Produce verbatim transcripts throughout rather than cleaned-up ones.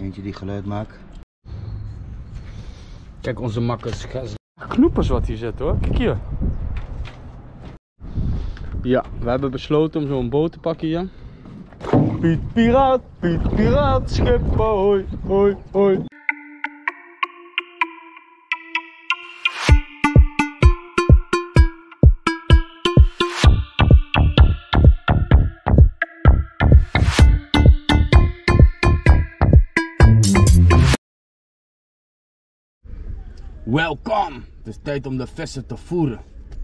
Eentje die geluid maakt. Kijk onze makkers. Knoepers wat hier zit hoor. Kijk hier. Ja, we hebben besloten om zo'n boot te pakken hier. Piet Piraat, Piet Piraat, schip hoi, hoi, hoi. Welkom! Het is tijd om de vissen te voeren.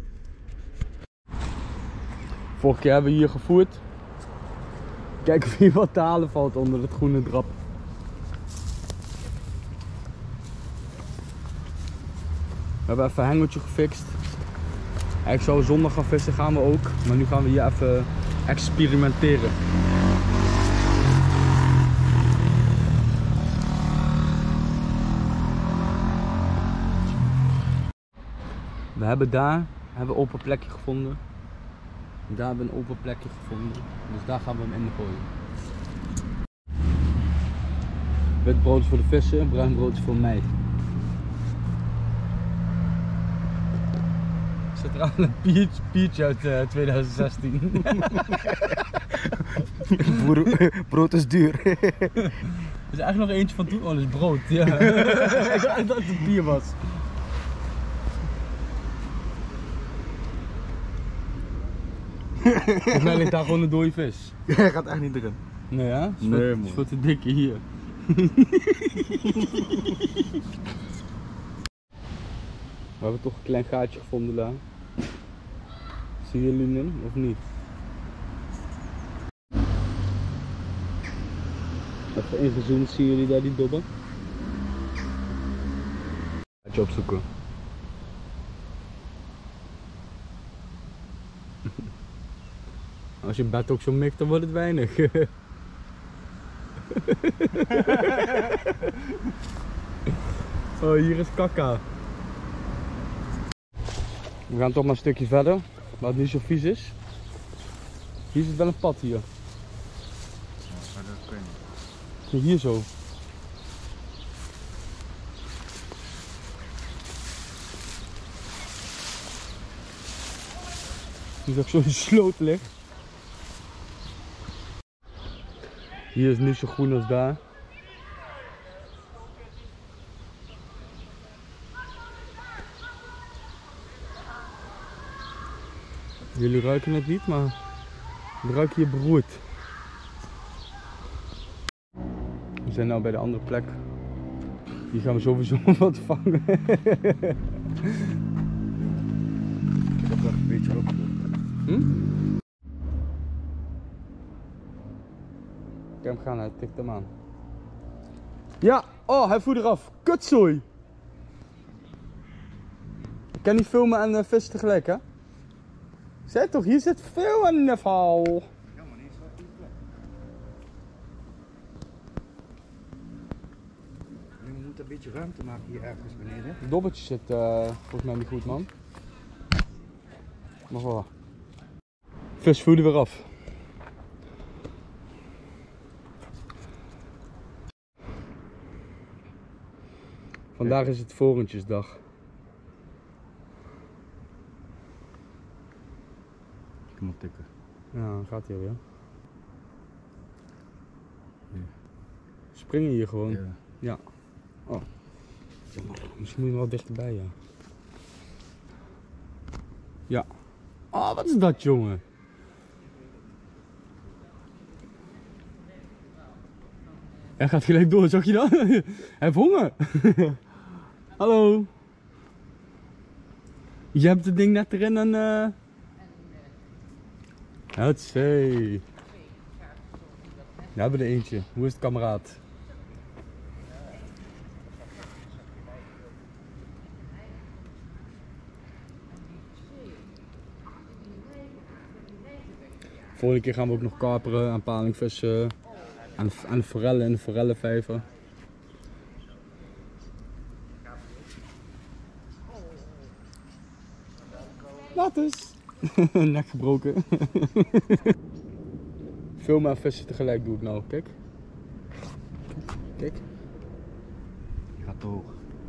Vorige keer hebben we hier gevoerd. Kijk of hier wat te halen valt onder het groene drap. We hebben even een hengeltje gefixt. Eigenlijk zou we zondag gaan vissen, gaan we ook. Maar nu gaan we hier even experimenteren. We hebben daar hebben we een open plekje gevonden. Daar hebben we een open plekje gevonden. Dus daar gaan we hem in gooien. Wit brood is voor de vissen, bruin brood is voor mij. Er zit er aan een piertje, piertje uit uh, twintig zestien. Broer, brood is duur. Er is eigenlijk nog eentje van toen. Oh, dat is brood. Ja. Ik dacht dat het een bier was. Volgens mij ligt daar gewoon een dode vis. Hij gaat echt niet erin. Nee ja? Het is Nee, voor, man. het is voor te dikke hier. We hebben toch een klein gaatje gevonden daar. Zien jullie hem of niet? Even ingezoomd, zien jullie daar die dobben? Gaatje opzoeken. Als je bed ook zo mikt, dan wordt het weinig. Oh, hier is kakka. We gaan toch maar een stukje verder, waar het niet zo vies is. Hier zit wel een pad hier. Ja, maar dat kun je niet. Hier zo. Hier is ook zo'n sloot ligt. Hier is niet zo groen als daar. Jullie ruiken het niet, maar we ruiken hier beroerd. We zijn nu bij de andere plek. Hier gaan we sowieso wat vangen. Ik heb dat een beetje op. Hm? Kijk hem gaan, hij tikt hem aan. Ja, oh, hij voert eraf. Kutzooi! Ik kan niet filmen en uh, vissen tegelijk, hè? Zeg toch, hier zit veel aan de verhaal. Ja, maar niet zo goed plek. Je moet een beetje ruimte maken hier ergens beneden. Het dobbeltje zit uh, volgens mij niet goed, man. Maar wel. Vis voerde weer af. Vandaag is het vorentjesdag. Ik moet tikken. Ja, dan gaat hij weer. Ja. Springen hier gewoon. Ja. Ja. Oh. Misschien moet je er wel dichterbij, ja. Ja. Oh, wat is dat, jongen? Hij gaat gelijk door, zag je dat? Hij heeft honger. Hallo. Je hebt het ding net erin en... Uh... Hutsé. We hebben er eentje. Hoe is het, kameraad? Volgende keer gaan we ook nog karperen en palingvissen. En, en forellen in de forellenvijver. Laat eens. Nek gebroken. Filmen en vissen tegelijk doe ik nou, kijk. Kijk. Die gaat te hoog.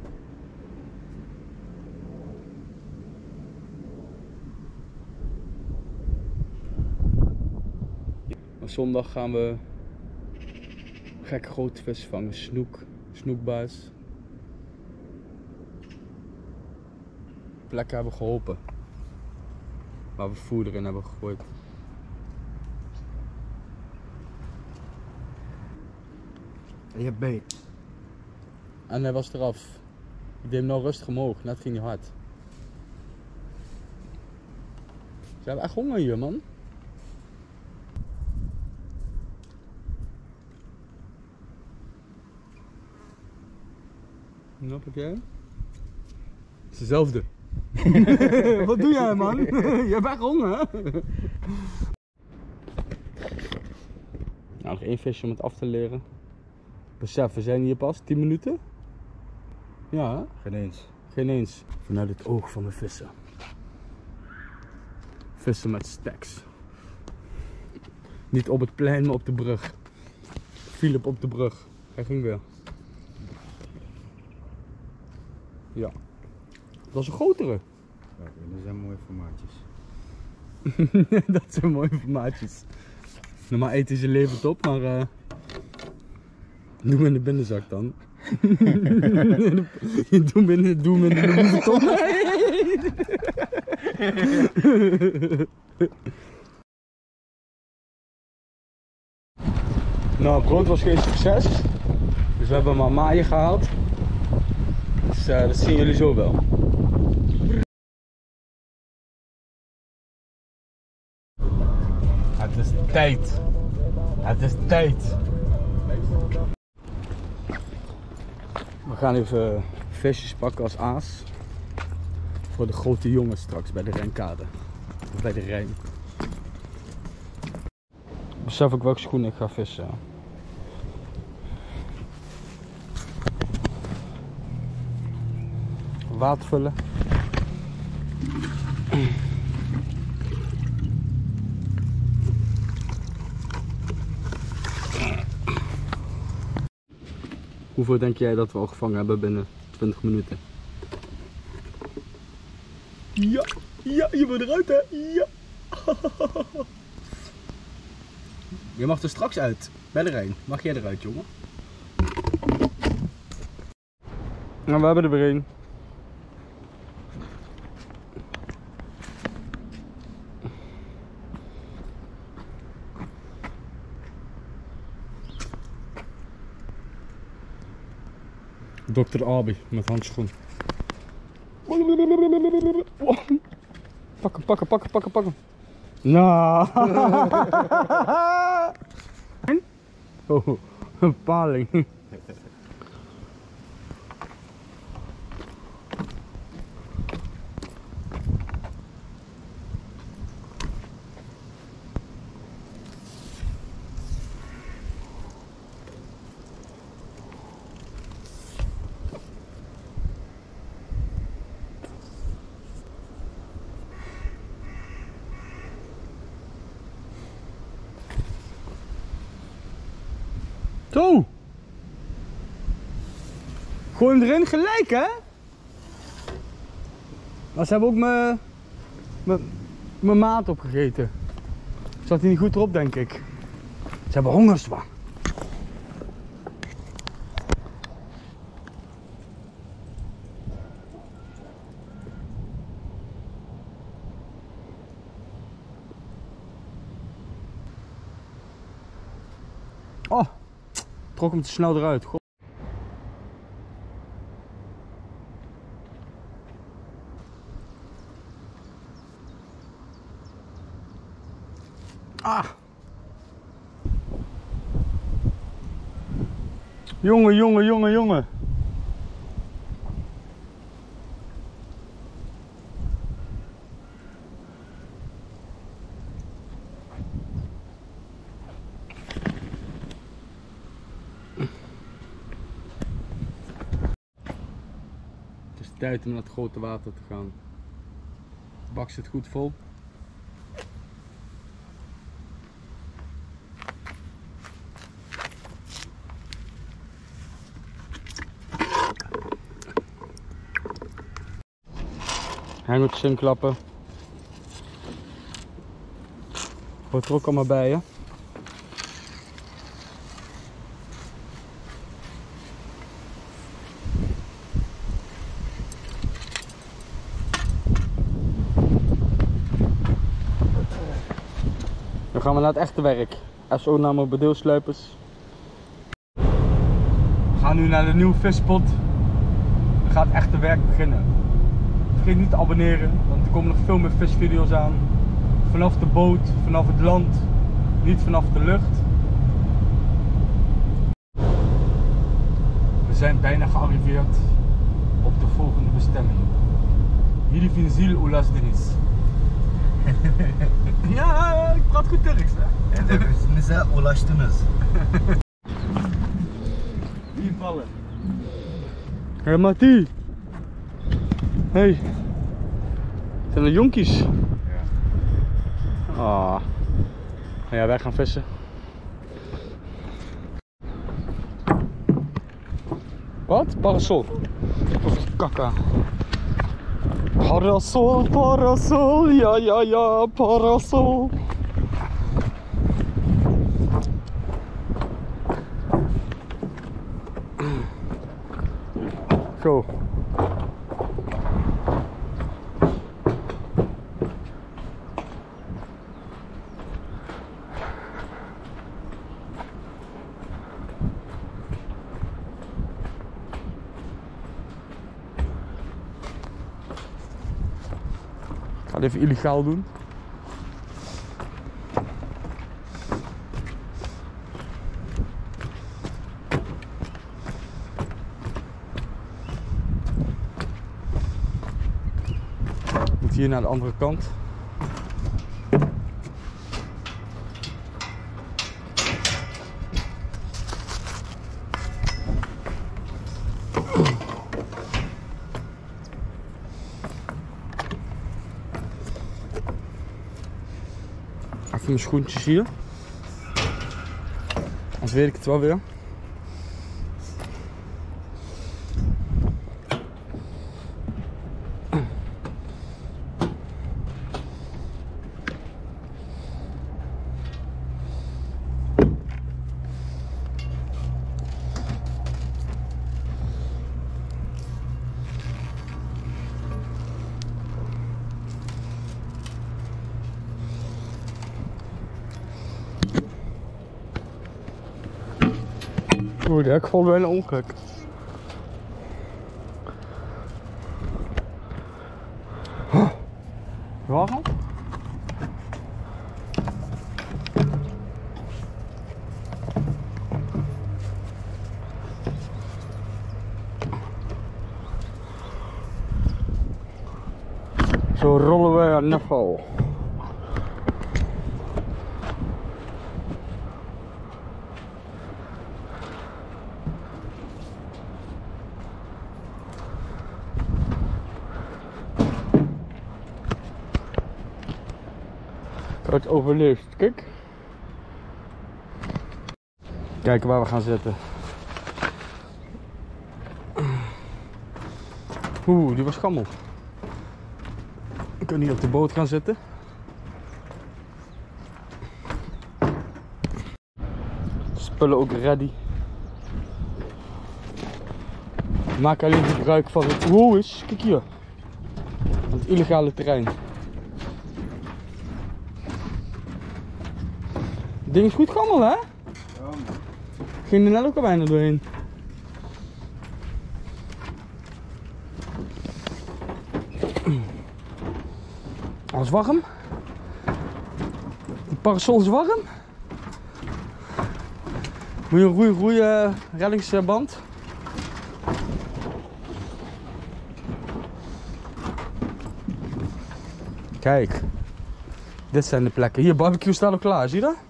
Maar zondag gaan we gekke grote vissen vangen. Snoek, snoekbuis. Plekken hebben geholpen. Waar we voer erin hebben gegooid. En je hebt beet. En hij was eraf. Ik deed hem nou rustig omhoog, net ging hij hard. Ze hebben echt honger hier, man. Wat heb jij? Het is dezelfde. Wat doe jij, man? Je hebt echt honger, hè? Nou, nog één visje om het af te leren. Besef, we zijn hier pas tien minuten. Ja, hè? Geen eens. Geen eens. Vanuit het oog van de vissen. Vissen met stacks. Niet op het plein, maar op de brug. Philip op de brug. Hij ging weer. Ja. Dat was een grotere. Kijk, dat zijn mooie formaatjes. Dat zijn mooie formaatjes. Normaal eten ze levend op, maar uh, doe hem in de binnenzak dan. doe hem in, doe hem in de Louis Vuitton. Nou, het brood was geen succes. Dus we hebben maar maaien gehaald. Dus uh, dat zien jullie zo wel. Het is tijd. Het is tijd. We gaan even visjes pakken als aas. Voor de grote jongens straks bij de Rijnkade. Of bij de Rijn. Ik besef ook welke schoenen ik ga vissen. Water vullen. Hoeveel denk jij dat we al gevangen hebben binnen twintig minuten? Ja, ja, je moet eruit, hè? Ja. Je mag er straks uit, bij de Rijn. Mag jij eruit, jongen? Nou, we hebben er weer een. dokter Abi met handschoen. Pakken, pakken, pakken, pakken, pakken. Nou. Oh, een paling. Zo! Gooi hem erin gelijk, hè? Maar ze hebben ook mijn mijn maat opgegeten. Zat hij niet goed erop, denk ik. Ze hebben honger, zwaar. Oh, trok hem te snel eruit. God. Ah. Jongen, jongen, jongen, jongen. Het is tijd om naar het grote water te gaan. De bak zit goed vol. Hengeltjes inklappen. Hoort er ook allemaal bij, hè? Dan gaan we naar het echte werk. S O naar mijn bedeelsluipers. We gaan nu naar de nieuwe visspot. Dan gaat het echte werk beginnen. Vergeet niet te abonneren, want er komen nog veel meer visvideo's aan. Vanaf de boot, vanaf het land, niet vanaf de lucht. We zijn bijna gearriveerd op de volgende bestemming. Jullie Vinzil Ulas Denis. Ja, ik praat goed Turks, hè? En de Nisa ulaştınız. Hier vallen. Hé hey, Mati. Hey. Zijn er jonkies? Ja. Ah. Ja, wij gaan vissen. Wat? Parasol. Of kakka. Parasol, parasol, ja, ja, ja, parasol. Zo. Ik ga het even illegaal doen. Ik moet hier naar de andere kant. Even mijn schoentjes hier. Anders weet ik het wel weer. Oeh, ik val bijna ongeluk. Waarom? Zo rollen wij aan Neffel. Het overleefd, kijk. Kijken waar we gaan zitten. Oeh, die was gammel. We kunnen hier op de boot gaan zitten. Spullen ook ready. We maken alleen gebruik van het... Wow, is, kijk hier. Van het illegale terrein. Het ding is goed gammel, hè? Ja, man. Ging er net ook al bijna doorheen. Alles warm. De parasol is warm. Moet je een goede, goede reddingsband. Kijk. Dit zijn de plekken. Hier, barbecue staat al klaar, zie je dat?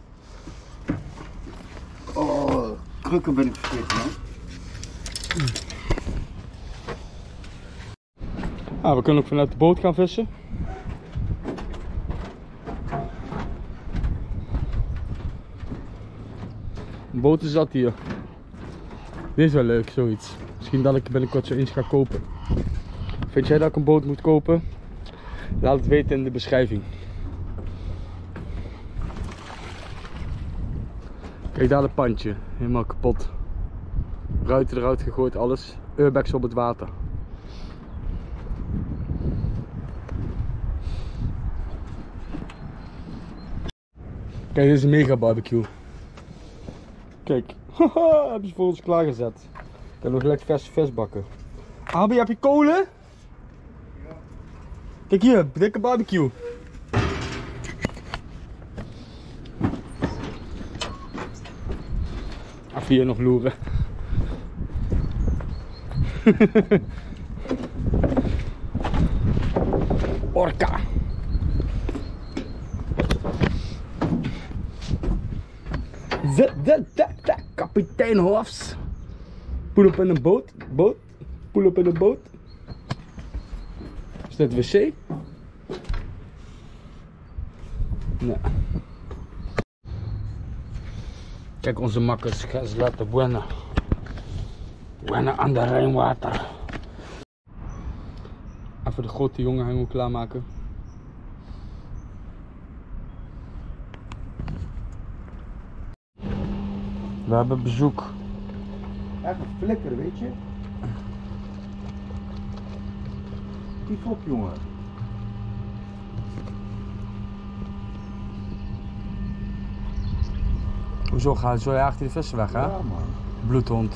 Oh, krukken ben ik vergeten, man. Ah, we kunnen ook vanuit de boot gaan vissen. De boot is zat hier. Dit is wel leuk, zoiets. Misschien dat ik binnenkort zo eens ga kopen. Vind jij dat ik een boot moet kopen? Laat het weten in de beschrijving. Kijk daar het pandje, helemaal kapot. Ruiten eruit gegooid, alles. Airbags op het water. Kijk, dit is een mega barbecue. Kijk, haha, hebben ze voor ons klaargezet. Ik heb nog lekker verse vis bakken. Abi, heb je kolen? Ja. Kijk hier, dikke barbecue. Even hier nog loeren. Orka. Zet, zet, zet, zet. Kapitein Hofs. Pull op in een boot. Boot. Pull op in een boot. Is dat wc? Nee. Kijk onze makkers. Ga eens laten buena. Buena aan de Rijnwater. Even de grote jongen hengel klaarmaken. We hebben bezoek. Echt een flikker, weet je? Die op, jongen. Hoezo gaat zo jaagt hij de vissen weg, hè? Ja, man. Bloedhond.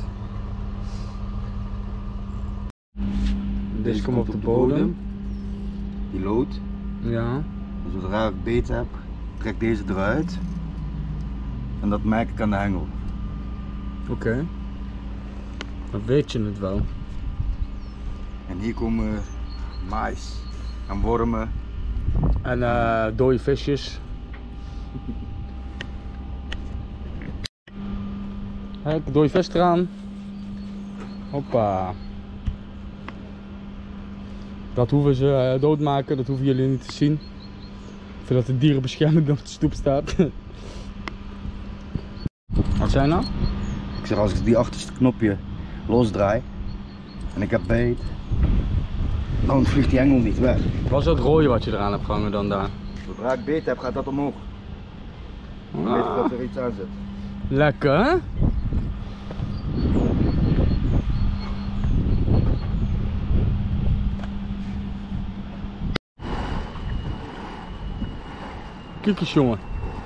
Deze komt op de bodem. Die lood. Ja. Zodra ik beet heb, trek deze eruit. En dat merk ik aan de hengel. Oké. Okay. Dan weet je het wel. En hier komen mais en wormen. En uh, dode visjes. Kijk, dode vis eraan. Hoppa. Dat hoeven ze uh, doodmaken, dat hoeven jullie niet te zien. Ik vind dat de dierenbescherming op de stoep staat. Wat zijn nou? Ik zeg, als ik die achterste knopje losdraai en ik heb beet, dan vliegt die hengel niet weg. Wat is dat rode wat je eraan hebt gehangen dan daar? Zodra ik beet heb, gaat dat omhoog. Dan weet ik dat er iets aan zit. Lekker, hè? Kijk eens, jongen.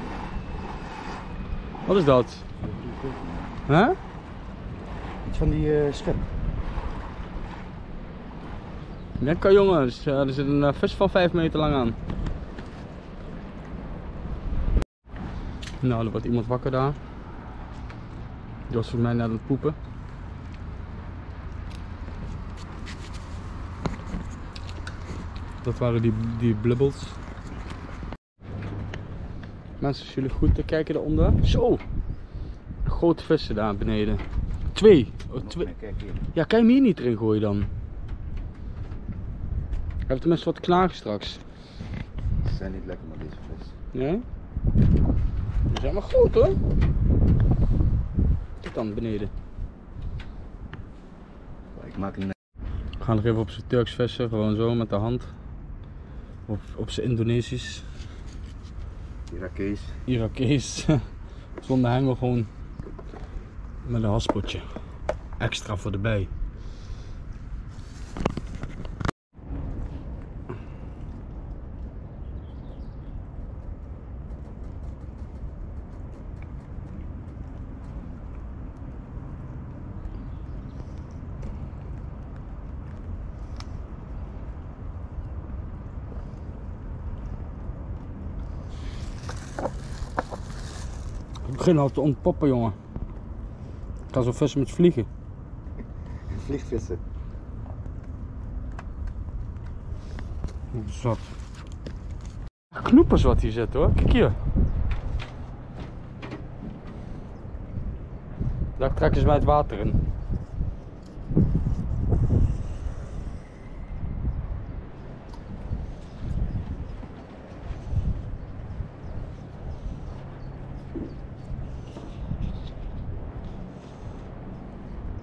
Wat is dat? Huh? Iets van die uh, schip. Lekker, jongens. Uh, er zit een uh, vis van vijf meter lang aan. Nou, er wordt iemand wakker daar. Die was voor mij net aan het poepen. Dat waren die, die blubbels. Mensen, als jullie goed kijken daaronder. Zo! Grote vissen daar beneden. Twee! Oh, twee. Ja, kan je hem hier niet erin gooien dan? Ik heb tenminste wat knagen straks. Ze zijn niet lekker, maar deze vis. Ja? Die zijn maar groot, hoor. Kijk dan beneden. Ik maak een... We gaan nog even op zijn Turks vissen, gewoon zo met de hand. Op, op zijn Indonesisch. Irakees. Irakees. Zonder hengel, gewoon met een haspeltje. Extra voor de bij. Ik begin al te ontpoppen, jongen. Ik ga zo vissen met vliegen. Vliegvissen. Zat. Knoepers wat hier zit, hoor. Kijk hier. Daar trekken ze mij het water in.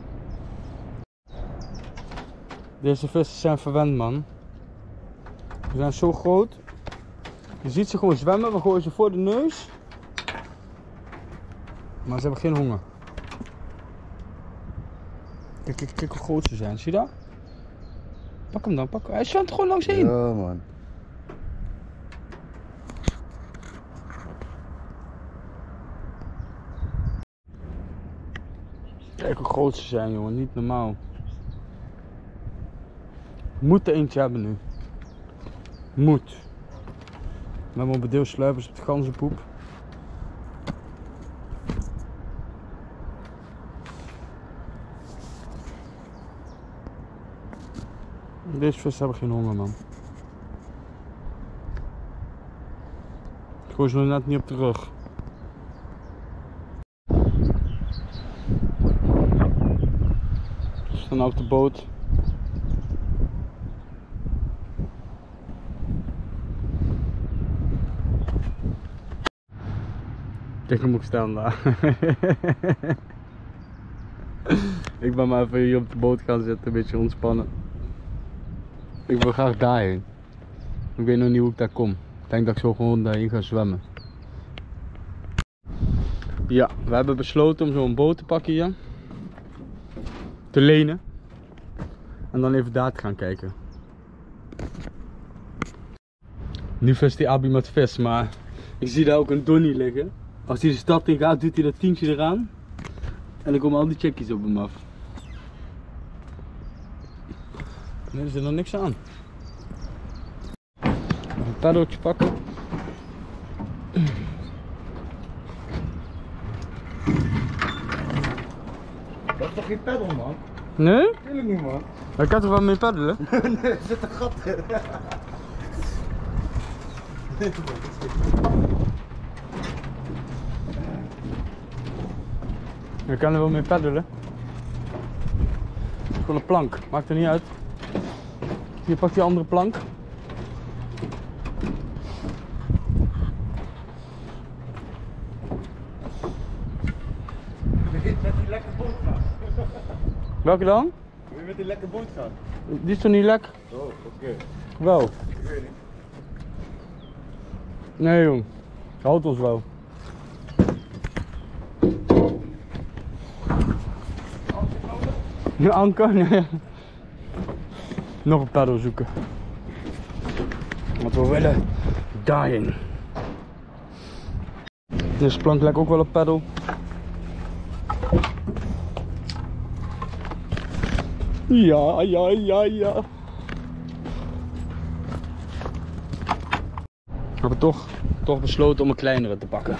Deze vissen zijn verwend, man. Ze zijn zo groot. Je ziet ze gewoon zwemmen, we gooien ze voor de neus. Maar ze hebben geen honger. Kijk, kijk, kijk hoe groot ze zijn, zie je dat? Pak hem dan, pak hem. Hij zwemt er gewoon langs heen. Ja man. Kijk hoe groot ze zijn, jongen, niet normaal. Moet er eentje hebben nu. Moet. We hebben op een deel sluipers op de ganzenpoep. Deze vissen hebben geen honger, man. Ik gooi ze nog net niet op de rug. Ze staan op de boot. Kijk, hoe moet ik staan daar. Ik ben maar even hier op de boot gaan zitten, een beetje ontspannen. Ik wil graag daarheen. Ik weet nog niet hoe ik daar kom. Ik denk dat ik zo gewoon daarheen ga zwemmen. Ja, we hebben besloten om zo'n boot te pakken hier. Te lenen. En dan even daar te gaan kijken. Nu vist die Abi met vis, maar ik zie daar ook een donnie liggen. Als hij de stad in gaat, doet hij dat tientje eraan. En dan komen al die checkies op hem af. Nee, er zit nog niks aan. Even een paddeltje pakken. Dat is toch geen peddel man? Nee? Tuurlijk niet man. Ik kan er wel mee paddelen? Nee, er zit een gat in. Ik kan er wel mee paddelen. Het is gewoon een plank, maakt er niet uit. Hier pak die andere plank. Begint met die lekker boot gaan. Welke dan? Wil je met die lekker boot gaan? Die is toch niet lek? Oh, oké. Okay. Wel. Ik weet niet. Nee jong, houdt ons wel. Een anker? Nee. Nog een paddel zoeken. Want we willen daarheen. Deze plank lijkt ook wel een paddel. Ja, ja, ja, ja. We hebben toch, toch besloten om een kleinere te pakken.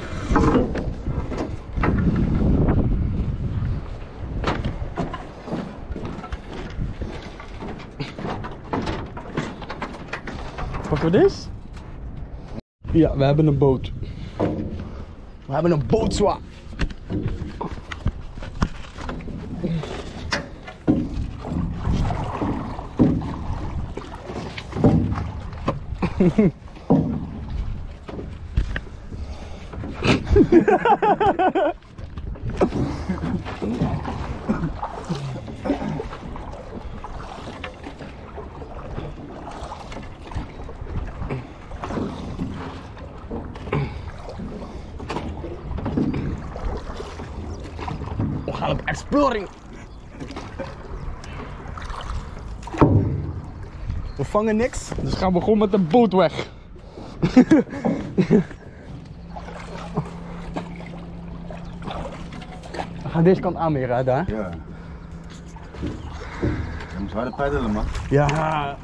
Pakken we deze? Ja, we hebben een boot. We hebben een bootzwa. We gaan op exploring. We vangen niks, dus gaan we gewoon met de boot weg. We gaan deze kant aanmeren, hè, daar. Ja. Je moet harder peddelen man. Ja.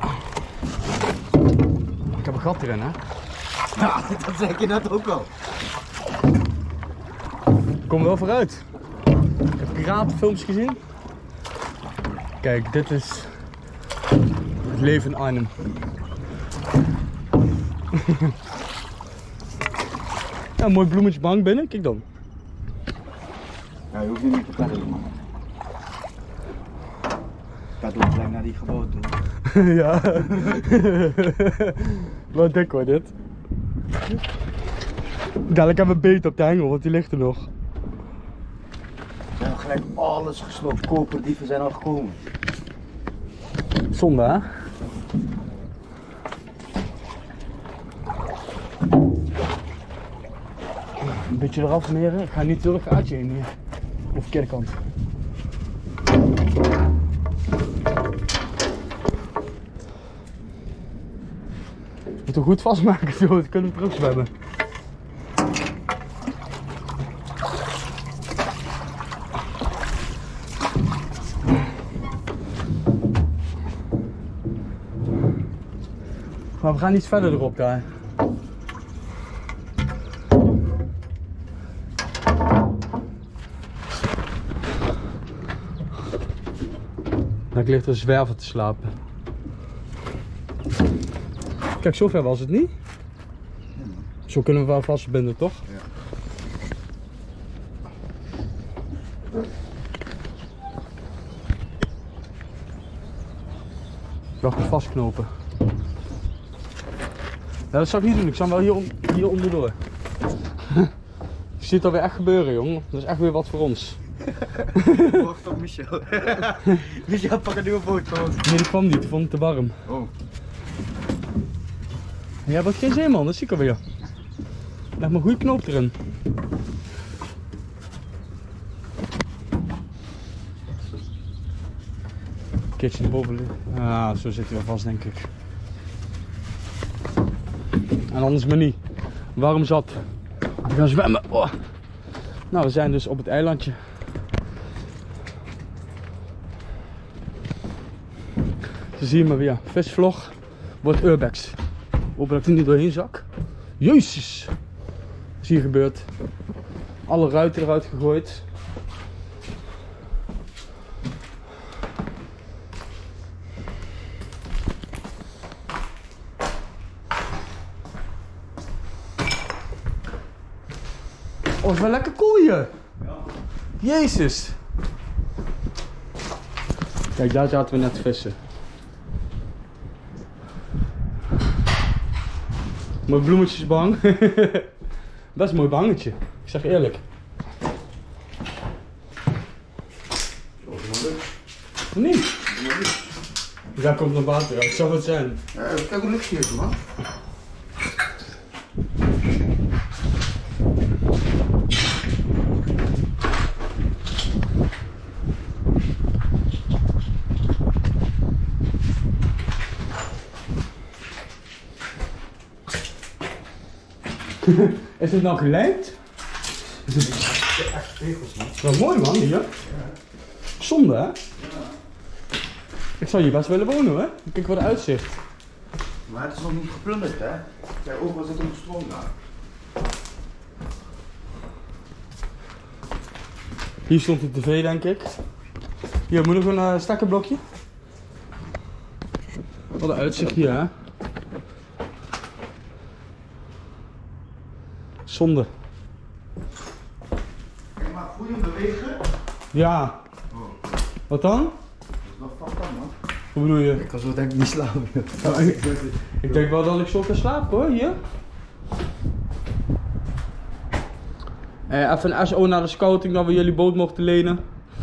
Ik heb een gat erin, hè. Ja, dat zei je net ook al. Kom wel vooruit. Ik heb piratenfilms gezien. Kijk, dit is het leven in Arnhem. Ja, een mooi bloemetje behang binnen, kijk dan. Ja, je hoeft niet meer te peddelen man. Ik ga door gelijk naar die geboot toe. Ja. Wat dik hoor dit. Dadelijk hebben we beet op de hengel, want die ligt er nog. We hebben gelijk alles gesloopt. Koperdieven zijn al gekomen. Zonde hè? Een beetje eraf meren. Ik ga niet door het gaatje heen hier. Of verkeerde kant. Je moet hem goed vastmaken zo, we kunnen terug zwemmen. Maar we gaan iets verder erop daar. Ik ligt er zwerver te slapen. Kijk, zover was het niet. Zo kunnen we wel vastbinden, toch? Ja. Ik dacht hem vastknopen. Ja, dat zou ik niet doen, ik zou hem wel hier, hier onderdoor. Je ziet het alweer echt gebeuren, jongen. Dat is echt weer wat voor ons. Wacht op Michel. Michel, pak een nieuwe boot voor ons. Nee, die kwam niet, die vond het te warm. Oh. Jij bent geen zeeman, dat zie ik alweer. Leg maar een goede knoop erin. Kitchen boven. Ah, zo zit hij wel vast, denk ik. En anders maar niet. Warm zat. We gaan zwemmen. Oh. Nou, we zijn dus op het eilandje. Zo zie je maar weer. Visvlog wordt urbex. Hoop dat ik er niet doorheen zak. Jezus! Wat is hier gebeurd? Alle ruiten eruit gegooid. Oh, het is wel lekker cool hier. Ja. Jezus. Kijk, daar zaten we net vissen. Mooi bloemetjesbang. Best een mooi bangetje. Ik zeg eerlijk. Of niet? Daar komt nog water uit. Zou het zijn? Ja, kijk hoe lucht hier is, man. Is het nou gelijmd? Is het echt tegels, man. Wat mooi, man, hier. Ja. Zonde, hè? Ja. Ik zou hier best willen wonen, hè? Kijk wat een uitzicht. Maar het is nog niet geplunderd, hè? Kijk, overal zit een stroom daar. Hier stond de tv, denk ik. Hier, moet nog een uh, stekkerblokje. Wat een uitzicht hier, hè? Zonde. Kijk maar, goeie bewegen. Ja. Oh. Wat dan? Dat is nog vast dan, man. Hoe bedoel je? Ik kan zo denk ik niet slapen. Ja, ik, ik denk wel dat ik zo kan slapen, hoor, hier. Eh, even een S O naar de scouting dat we jullie boot mochten lenen.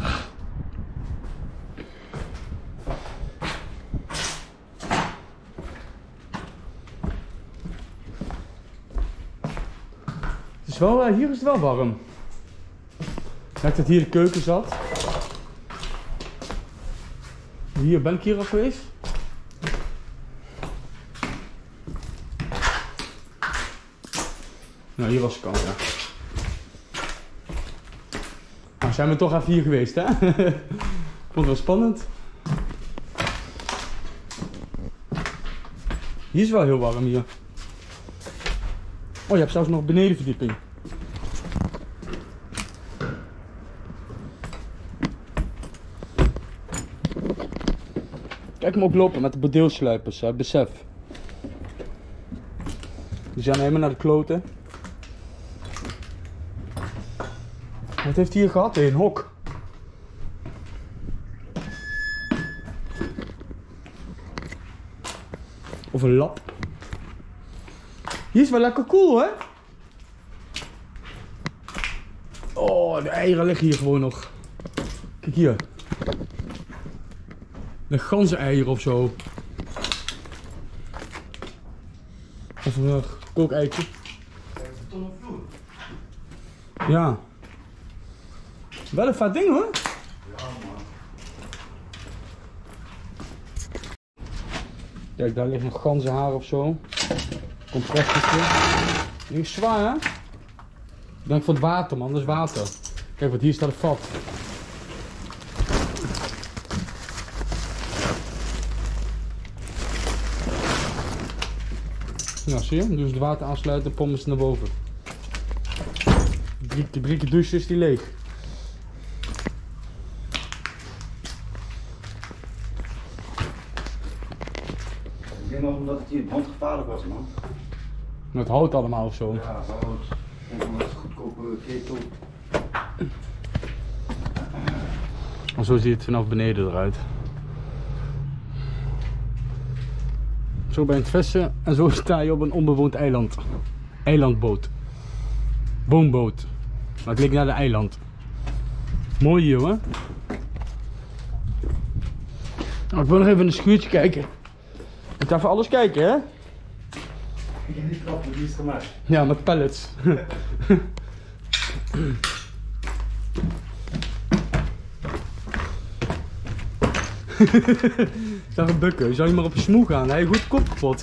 Het is wel, uh, hier is het wel warm. Lijkt dat hier de keuken zat. Hier, ben ik hier al geweest? Nou, hier was de kant, ja. Nou, zijn we toch even hier geweest, hè? Vond het wel spannend. Hier is wel heel warm hier. Oh, je hebt zelfs nog benedenverdieping. Kijk hem ook lopen met de bordeelsluipers, hè? Besef. Die zijn helemaal naar de kloten. Wat heeft hij hier gehad? Een hok. Of een lap. Hier is wel lekker cool, hè? Oh, de eieren liggen hier gewoon nog. Kijk hier. De ganzeneier of zo. Of een kookeitje. Ja. Wel een vet ding hoor. Ja man. Kijk, daar ligt nog ganzenhaar of zo. Compressortje. Die is zwaar hè? Ik denk voor het water man, dat is water. Kijk, want hier staat een vat. Nou zie je, dus het water aansluiten en pompen ze naar boven. Drie, drie keer douchen is die leeg. Ik denk nog omdat het hier brandgevaarlijk was man. Met hout allemaal of zo. Ja, rood. Ik denk dat het goedkope ketel. En zo ziet het vanaf beneden eruit. Zo ben je het vissen en zo sta je op een onbewoond eiland. Eilandboot. Woonboot. Maar het ligt naar de eiland. Mooi hier hoor. Nou, ik wil nog even in een schuurtje kijken. Ik ga even alles kijken hè. Ik heb die trappen, die is gemaakt. Ja, met pallets. Ik zag een bukken, zou je maar op je smoel gaan, hij goed kop kapot.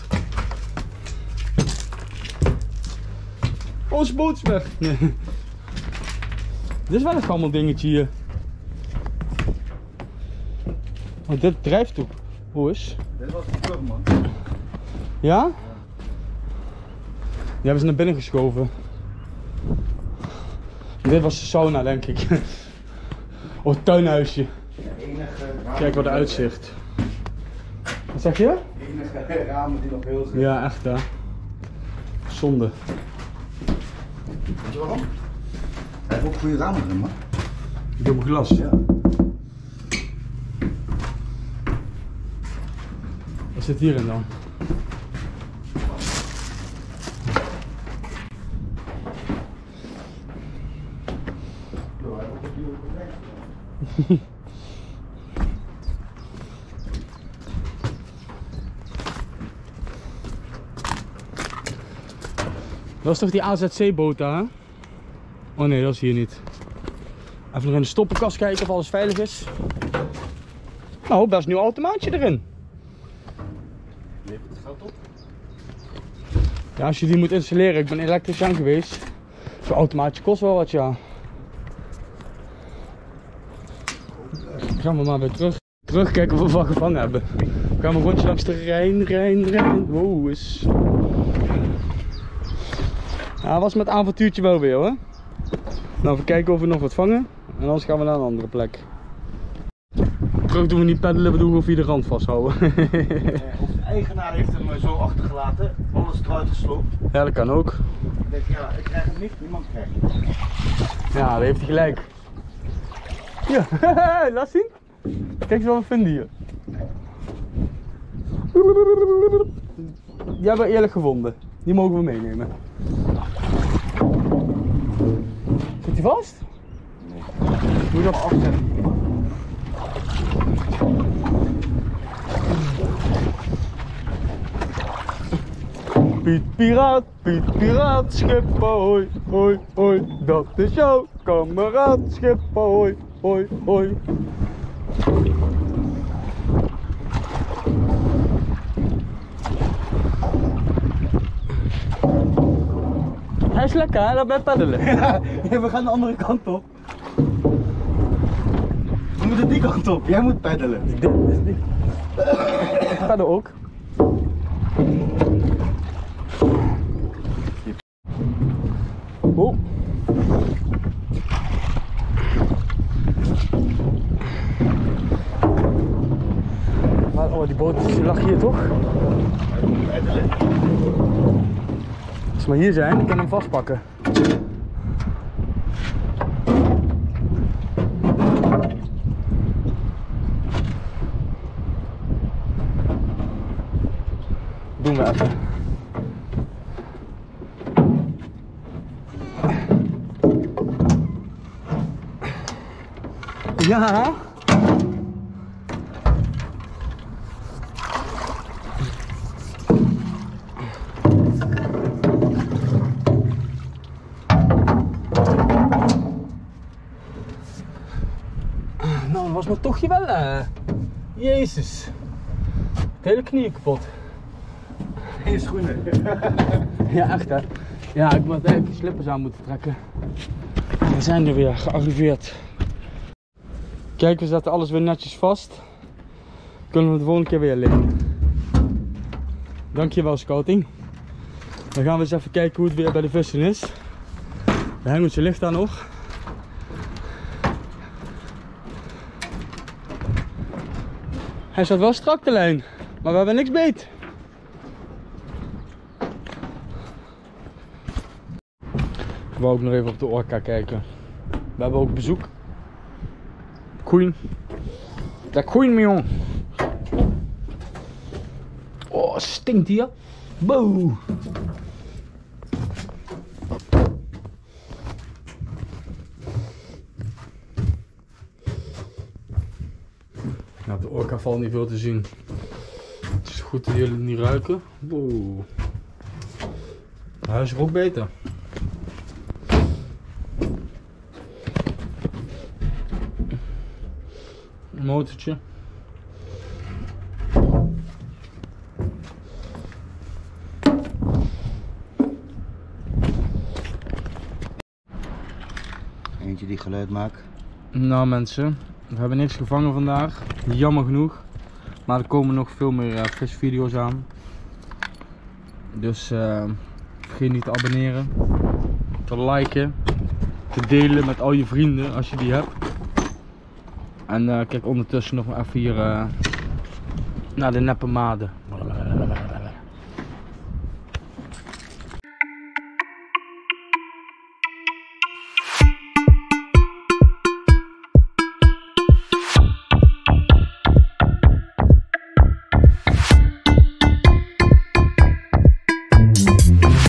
Onze boot is weg. Nee. Dit is wel een gammel dingetje hier. Want dit drijft ook. Hoe is? Dit was de plug man. Ja? Die hebben ze naar binnen geschoven. Dit was de sauna denk ik. Of het tuinhuisje. De enige Kijk wat de uitzicht. Wat zeg je? De enige ramen die nog heel zijn. Ja, echt hè. Zonde. Weet je waarom? Hij heeft ook goede ramen erin man. Dubbel glas. Ja. Wat zit hierin dan? Dat is toch die A Z C-boot daar? Oh nee, dat is hier niet. Even nog in de stoppenkast kijken of alles veilig is. Nou, best een nieuw automaatje erin. Levert het geld op? Ja, als je die moet installeren, ik ben elektricien geweest. Zo'n automaatje kost wel wat, ja. Dan gaan we maar weer terug. Terugkijken of we wat gevangen hebben. We gaan een rondje langs de Rijn, Rijn, Rijn. Wow, is... Ja, was met avontuurtje wel weer hoor. Nou, even kijken of we nog wat vangen. En anders gaan we naar een andere plek. Terug doen we niet peddelen, we doen gewoon via de rand vasthouden. Of de eigenaar heeft hem zo achtergelaten, alles eruit gesloopt. Ja, dat kan ook. Ik denk, ja, ik krijg hem niet, niemand krijgt hem. Ja, daar heeft hij gelijk. Ja, laat zien. Kijk eens wat we vinden hier. Die hebben we eerlijk gevonden. Die mogen we meenemen. Zit hij vast? Nee. Moet je dat afzetten? Piet Piraat, Piet Piraat, schip ahoy, hoi, hoi. Dat is jouw kameraad, schip ahoy, hoi, hoi. Hij is lekker hè, dat bij peddelen. Ja, we gaan de andere kant op. We moeten die kant op, jij moet peddelen. Dit is dit. Ik ga er ook. Oh. Oh, die boot die lag hier toch? Peddelen. Als we maar hier zijn, dan kan ik hem vastpakken. Doen we even. Ja. Nou, dat was mijn tochtje wel, hè. Jezus. De hele knieën kapot. Geen schoenen. Ja, echt hè. Ja, ik moet even slippers aan moeten trekken. We zijn er weer gearriveerd. Kijk, we zetten alles weer netjes vast. Kunnen we de volgende keer weer liggen. Dankjewel scouting. Dan gaan we eens even kijken hoe het weer bij de vissen is. De hengeltje ligt daar nog. Hij staat wel strak de lijn, maar we hebben niks beet. Ik wou ook nog even op de orka kijken. We hebben ook bezoek. Queen. De Queen Mion. Oh, stinkt hier. Boe. Nou, op de orka valt niet veel te zien. Het is goed dat jullie het niet ruiken. Boe. Hij is er ook beter. Een motortje. Eentje die geluid maakt. Nou mensen, we hebben niks gevangen vandaag. Jammer genoeg. Maar er komen nog veel meer uh, visvideo's aan. Dus uh, vergeet niet te abonneren. Te liken. Te delen met al je vrienden als je die hebt. En uh, kijk ondertussen nog even hier uh, naar de neppe maden.